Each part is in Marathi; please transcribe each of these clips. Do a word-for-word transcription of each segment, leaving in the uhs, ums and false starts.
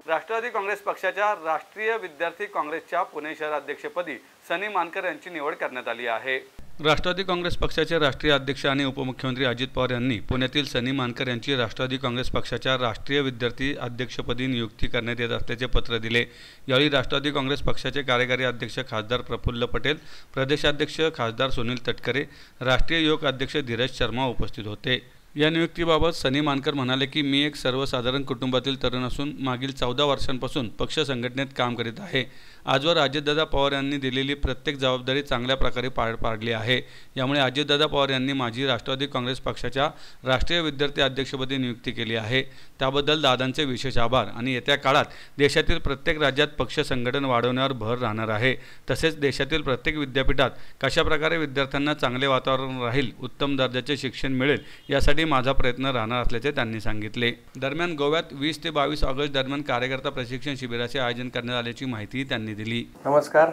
राष्ट्रवादी काँग्रेस पक्षाच्या राष्ट्रीय विद्यार्थी काँग्रेसच्या पुणे शहराध्यक्षपदी सनी मानकर यांची निवड करण्यात आली आहे। राष्ट्रवादी काँग्रेस पक्षाचे राष्ट्रीय अध्यक्ष आणि उपमुख्यमंत्री अजित पवार यांनी पुण्यातील सनी मानकर यांची राष्ट्रवादी काँग्रेस पक्षाच्या राष्ट्रीय विद्यार्थी अध्यक्षपदी नियुक्ती करण्यात येत असल्याचे पत्र दिले। यावेळी राष्ट्रवादी काँग्रेस पक्षाचे कार्यकारी अध्यक्ष खासदार प्रफुल्ल पटेल, प्रदेशाध्यक्ष खासदार सुनील तटकरे, राष्ट्रीय युवक अध्यक्ष धीरज शर्मा उपस्थित होते। या नियुक्तीबाबत सनी मानकर म्हणाले की मी एक सर्वसाधारण कुटुंबातील तरुण असून मागील चौदा वर्षांपासून पक्ष संघटनेत काम करीत आहे। आजवर अजितदादा पवार यांनी दिलेली प्रत्येक जबाबदारी चांगल्या प्रकारे पार पाडली आहे। यामुळे अजितदादा पवार यांनी माझी राष्ट्रवादी काँग्रेस पक्षाच्या राष्ट्रीय विद्यार्थी अध्यक्षपदी नियुक्ती केली आहे। त्याबद्दल दादांचे विशेष आभार आणि येत्या काळात देशातील प्रत्येक राज्यात पक्ष संघटन वाढवण्यावर भर राहणार आहे। तसेच देशातील प्रत्येक विद्यापीठात कशा प्रकारे विद्यार्थ्यांना चांगले वातावरण राहील, उत्तम दर्जाचे शिक्षण मिळेल यासाठी माझा प्रयत्न राहणार असल्याचे त्यांनी सांगितले। दरम्यान गोव्यात वीस ते बावीस ऑगस्ट दरम्यान कार्यकर्ता प्रशिक्षण शिबिराचे आयोजन करण्यात आल्याची माहिती त्यांनी दिली। नमस्कार,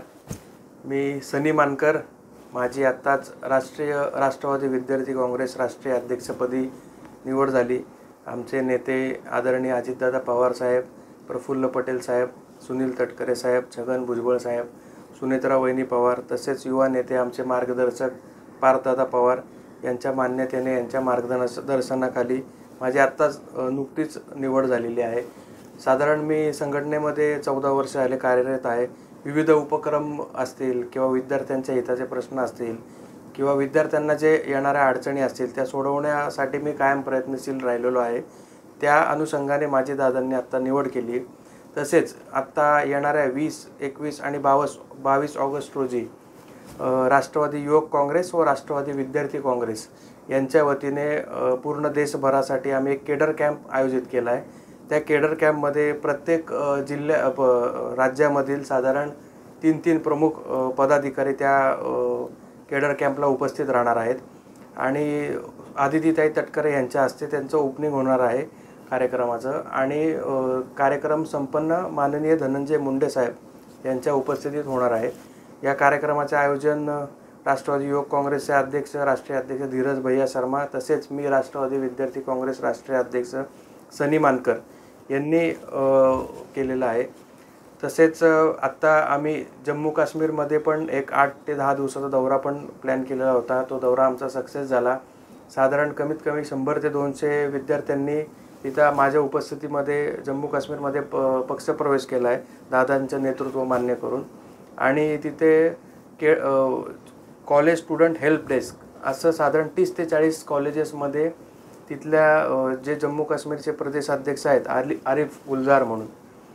मी सनी मानकर। माझी आत्ताच राष्ट्रीय राष्ट्रवादी विद्यार्थी काँग्रेस राष्ट्रीय अध्यक्षपदी निवड झाली। आमचे नेते आदरणीय अजितदादा पवार साहेब, प्रफुल्ल पटेल साहेब, सुनील तटकरे साहेब, छगन भुजबळ साहेब, सुनेत्रा वहिनी पवार तसेच युवा नेते आमचे मार्गदर्शक पार्थदादा पवार यांच्या मान्यतेने यांच्या मार्गदर्शनाखाली माझी आत्ताच नुकतीच निवड झालेली आहे। साधारण मी संघटनेमध्ये चौदा वर्ष झाले कार्यरत आहे। विविध उपक्रम असतील किंवा विद्यार्थ्यांच्या हिताचे प्रश्न असतील किंवा विद्यार्थ्यांना जे येणाऱ्या अडचणी असतील त्या सोडवण्यासाठी मी कायम प्रयत्नशील राहिलेलो आहे। त्या अनुषंगाने माझी दादांनी आत्ता निवड केली। तसेच आत्ता येणाऱ्या वीस एकवीस आणि बावीस बावीस ऑगस्ट रोजी राष्ट्रवादी युवक काँग्रेस व राष्ट्रवादी विद्यार्थी काँग्रेस यांच्या वतीने पूर्ण देशभरासाठी आम्ही एक केडर कॅम्प आयोजित केला आहे। त्या केडर कॅम्पमध्ये प्रत्येक जिल्ह्या राज्यामधील साधारण तीन तीन प्रमुख पदाधिकारी त्या केडर कॅम्पला उपस्थित राहणार आहेत आणि आदितीताई तटकरे यांच्या हस्ते त्यांचं ओपनिंग होणार आहे कार्यक्रमाचं आणि कार्यक्रम संपन्न माननीय धनंजय मुंडे साहेब यांच्या उपस्थितीत होणार आहे। या कार्यक्रमाचे आयोजन राष्ट्रवादी युवक काँग्रेसचे अध्यक्ष राष्ट्रीय अध्यक्ष धीरज भैया शर्मा तसेच मी राष्ट्रवादी विद्यार्थी काँग्रेस राष्ट्रीय अध्यक्ष सनी मानकर यांनी केलेलं आहे। तसेच आत्ता आम्ही जम्मू काश्मीरमध्ये पण एक आठ ते दहा दिवसाचा दौरा पण प्लॅन केलेला होता। तो दौरा आमचा सक्सेस झाला। साधारण कमीत कमी शंभर ते दोनशे विद्यार्थ्यांनी तिथं माझ्या उपस्थितीमध्ये जम्मू काश्मीरमध्ये प पक्षप्रवेश केला आहे दादांचं नेतृत्व मान्य करून आणि तिथे के कॉलेज स्टुडंट हेल्प डेस्क असं साधारण तीस ते चाळीस कॉलेजेसमध्ये तिथल्या जे जम्मू काश्मीरचे प्रदेशाध्यक्ष आहेत आली आरिफ गुलजार म्हणून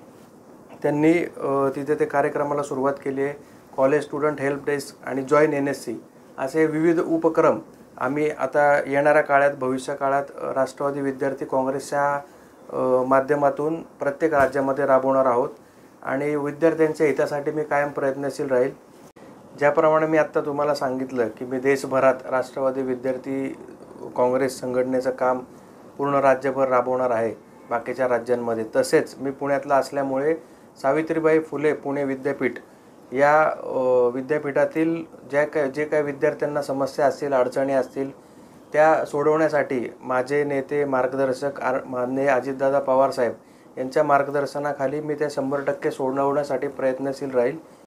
त्यांनी तिथे ते कार्यक्रमाला सुरुवात केली आहे। कॉलेज स्टुडंट हेल्प डेस्क आणि जॉईन एन एस सी असे विविध उपक्रम आम्ही आता येणाऱ्या काळात भविष्य काळात राष्ट्रवादी विद्यार्थी काँग्रेसच्या माध्यमातून प्रत्येक राज्यामध्ये राबवणार आहोत आणि विद्यार्थ्यांच्या हितासाठी मी कायम प्रयत्नशील राहील। ज्याप्रमाणे मी आत्ता तुम्हाला सांगितलं की मी देशभरात राष्ट्रवादी विद्यार्थी काँग्रेस संघटनेचं काम पूर्ण राज्यभर राबवणार आहे बाकीच्या राज्यांमध्ये। तसेच मी पुण्यातला असल्यामुळे सावित्रीबाई फुले पुणे विद्यापीठ या विद्यापीठातील ज्या काय जे काही विद्यार्थ्यांना समस्या असतील, अडचणी असतील त्या सोडवण्यासाठी माझे नेते मार्गदर्शक आर माननीय अजितदादा पवार साहेब यांच्या मार्गदर्शनाखाली मी त्या शंभर टक्के सोडवण्यासाठी प्रयत्नशील राहील।